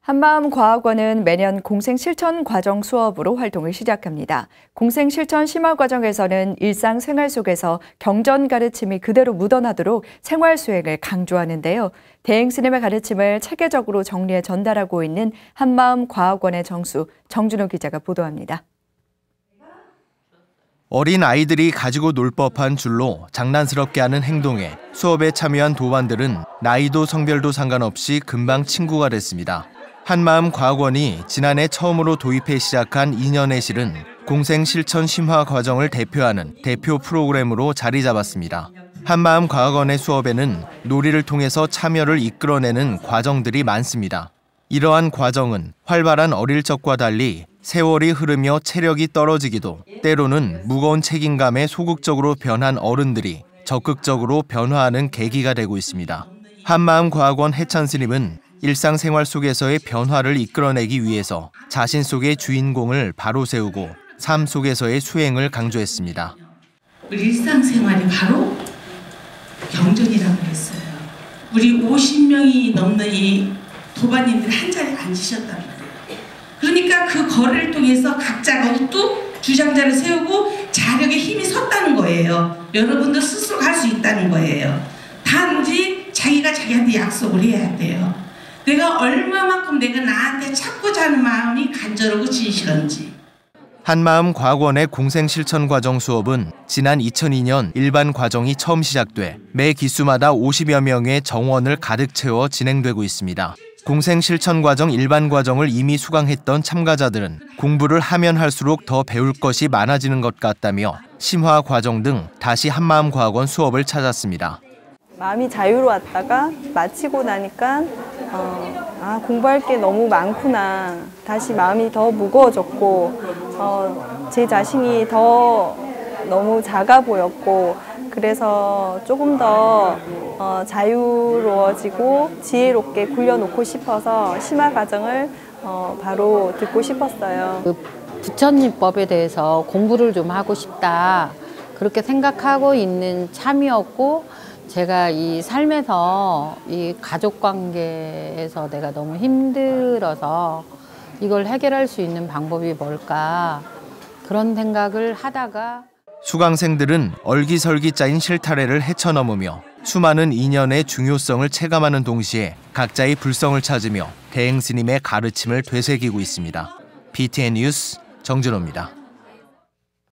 한마음과학원은 매년 공생실천 과정 수업으로 활동을 시작합니다. 공생실천 심화 과정에서는 일상생활 속에서 경전 가르침이 그대로 묻어나도록 생활 수행을 강조하는데요. 대행스님의 가르침을 체계적으로 정리해 전달하고 있는 한마음과학원의 정수, 정준호 기자가 보도합니다. 어린 아이들이 가지고 놀 법한 줄로 장난스럽게 하는 행동에 수업에 참여한 도반들은 나이도 성별도 상관없이 금방 친구가 됐습니다. 한마음과학원이 지난해 처음으로 도입해 시작한 2년의 실은 공생실천 심화 과정을 대표하는 대표 프로그램으로 자리 잡았습니다. 한마음과학원의 수업에는 놀이를 통해서 참여를 이끌어내는 과정들이 많습니다. 이러한 과정은 활발한 어릴 적과 달리 세월이 흐르며 체력이 떨어지기도, 때로는 무거운 책임감에 소극적으로 변한 어른들이 적극적으로 변화하는 계기가 되고 있습니다. 한마음과학원 해찬 스님은 일상생활 속에서의 변화를 이끌어내기 위해서 자신 속의 주인공을 바로 세우고 삶 속에서의 수행을 강조했습니다. 우리 일상생활이 바로 경전이라고 했어요. 우리 50명이 넘는 이 도반님들이 한 자리에 앉으셨단 말이에요. 그러니까 그 거래를 통해서 각자가 우뚝 주장자를 세우고 자력에 힘이 섰다는 거예요. 여러분도 스스로 할 수 있다는 거예요. 단지 자기가 자기한테 약속을 해야 돼요. 내가 얼마만큼 내가 나한테 찾고자 하는 마음이 간절하고 진실한지. 한마음과학원의 공생실천 과정 수업은 지난 2002년 일반 과정이 처음 시작돼 매 기수마다 50여 명의 정원을 가득 채워 진행되고 있습니다. 공생실천 과정 일반 과정을 이미 수강했던 참가자들은 공부를 하면 할수록 더 배울 것이 많아지는 것 같다며 심화 과정 등 다시 한마음과학원 수업을 찾았습니다. 마음이 자유로웠다가 마치고 나니까 공부할 게 너무 많구나. 다시 마음이 더 무거워졌고 제 자신이 더 너무 작아 보였고 그래서 조금 더 자유로워지고 지혜롭게 굴려놓고 싶어서 심화 과정을 바로 듣고 싶었어요. 그 부처님법에 대해서 공부를 좀 하고 싶다. 그렇게 생각하고 있는 참이었고 제가 이 삶에서 이 가족 관계에서 내가 너무 힘들어서 이걸 해결할 수 있는 방법이 뭘까 그런 생각을 하다가 수강생들은 얼기설기 짜인 실타래를 헤쳐넘으며 수많은 인연의 중요성을 체감하는 동시에 각자의 불성을 찾으며 대행스님의 가르침을 되새기고 있습니다. BTN 뉴스 정준호입니다.